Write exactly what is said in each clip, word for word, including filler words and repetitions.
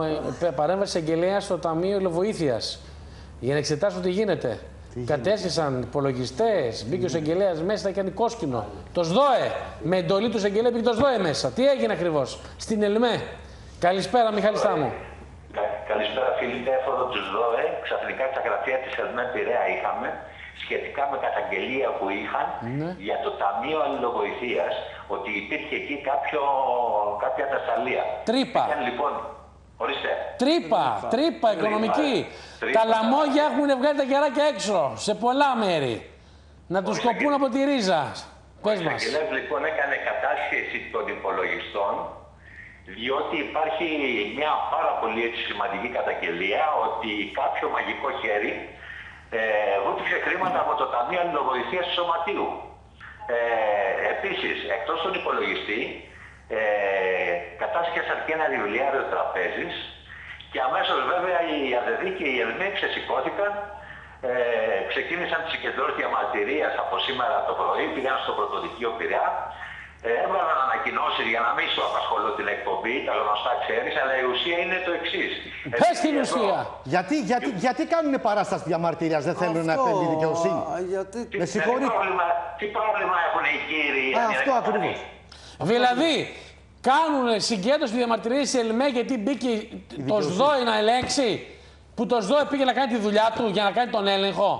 παρέμβαση εγγελέα στο Ταμείο Ελαιοβοήθειας για να εξετάσουν τι γίνεται. Τι Κατέστησαν υπολογιστέ, μπήκε ο εγγελέα μέσα, θα κάνει κόσκινο. Το ΣΔΟΕ, με εντολή του εγγελέα μπήκε το ΣΔΟΕ μέσα. Τι έγινε ακριβώς στην ΕΛΜΕ? Καλησπέρα, Μιχάλη Στάμου. Καλησπέρα, Φίλιππε. Έφοδο του ΣΔΟΕ. Ξαφνικά στα γραφεία της ΕΛΜΕ Πειραιά είχαμε σχετικά με καταγγελία που είχαν ναι. για το Ταμείο Αλληλοβοηθείας, ότι υπήρχε εκεί κάποιο, κάποια ατασταλία. Τρύπα. Είχαν, λοιπόν, ορίστε. Τρύπα, τρύπα, τρύπα οικονομική. Τρύπα. Τα λαμόγια έχουν βγάλει τα κεράκια έξω σε πολλά μέρη. Να τους κοπούν από τη ρίζα. Πες μας. Ο λοιπόν έκανε κατάσχεση των υπολογιστών, διότι υπάρχει μια πάρα πολύ έτσι, σημαντική καταγγελία ότι κάποιο μαγικό χέρι ε, βούτυξε χρήματα από το Ταμείο Αλληλοβοηθείας του Σωματείου. Ε, επίσης, εκτός των υπολογιστή, ε, κατάσχεσαν και ένα βιβλιάριο τραπέζης και αμέσως βέβαια οι ΑΔΕΔΗ και οι ΕΛΜΕ ξεσηκώθηκαν, ε, ξεκίνησαν τις συγκεντρώσεις διαμαρτυρίας από σήμερα το πρωί, πήγαν στο Πρωτοδικείο Πειραιά. Ε, έβγαλαν ανακοινώσεις για να μην σου απασχολώ την εκπομπή, τα γνωστά ξέρεις, αλλά η ουσία είναι το εξής. Πες την ουσία! Γιατί, γιατί, γιατί κάνουν παράσταση διαμαρτυρίας, δεν θέλουν να επέμβει η δικαιοσύνη? Γιατί... Με συγχωρείτε. Τι πρόβλημα, τι πρόβλημα έχουν οι κύριοι? Α, αυτό ακριβώς. Δηλαδή, κάνουν συγκέντρωση διαμαρτυρίας σε ΕΛΜΕ γιατί μπήκε το ΣΔΟΕ να ελέγξει, που το ΣΔΟΕ πήγε να κάνει τη δουλειά του για να κάνει τον έλεγχο.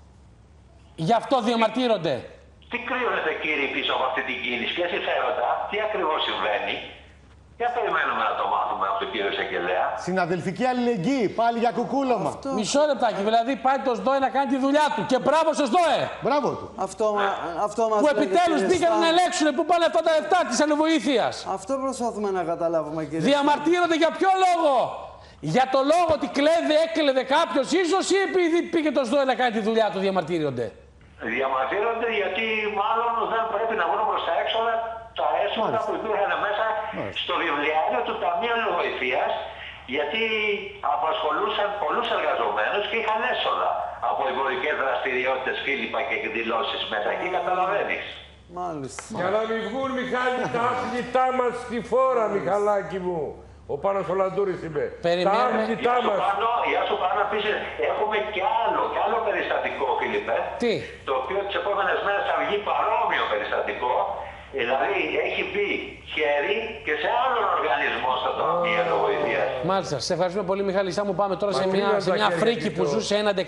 Γι' αυτό διαμαρτύρονται. Τι κρύβεται, κύριε, πίσω από αυτή την κίνηση, ποια συμφέροντα, τι ακριβώς συμβαίνει? Για περιμένουμε να το μάθουμε από τον κύριο Εισαγγελέα. Συναδελφική αλληλεγγύη, πάλι για κουκούλωμα. Αυτό... Μισό λεπτάκι, δηλαδή πάει το ΣΔΟΕ να κάνει τη δουλειά του και μπράβο στο ΣΔΟΕ. Μπράβο του. Αυτό, αυτό μας που επιτέλους μπήκαν να ελέγξουν που πάνε αυτά τα λεφτά της αλληλοβοήθειας. Αυτό προσπαθούμε να καταλάβουμε, κύριε. Διαμαρτύρονται για ποιο λόγο? Για το λόγο ότι κλέβε, έκλεβε κάποιος ίσως, ή επειδή πήγε το ΣΔΟΕ να κάνει τη δουλειά του διαμαρτύρονται? Διαμαρτύρονται γιατί μάλλον δεν πρέπει να βγουν προς τα έξοδα τα έσοδα που υπήρχαν μέσα Μάλιστα. στο βιβλιάριο του Ταμείου Αλληλοβοηθείας, γιατί απασχολούσαν πολλούς εργαζομένους και είχαν έσοδα από εμπορικές δραστηριότητες, Φίλιππα, και εκδηλώσεις μέσα εκεί, καταλαβαίνεις. Μάλιστα. Για να μην βγουν, Μιχάλη, τα άθλητά μας στη φόρα, Μιχαλάκη μου. Ο Πάνος ο Λαντούρης είπε. Περιμένουμε. Τα άθλητά μας. Γεια σου Πάνο, επίσης έχουμε κι άλλο, κι άλλο περιστατικό, Φίλιππε. Τι? Το οποίο τις επόμενες μέρες θα βγει παρόμοιο περιστατικό. Δηλαδή έχει μπει χέρι και σε άλλον οργανισμό στο Ταμείο Αλληλοβοηθείας. Μάλιστα. Σε ευχαριστούμε πολύ, Μιχάλη Στάμου. Πάμε τώρα σε μια, σε μια φρίκη που ζούσε ένα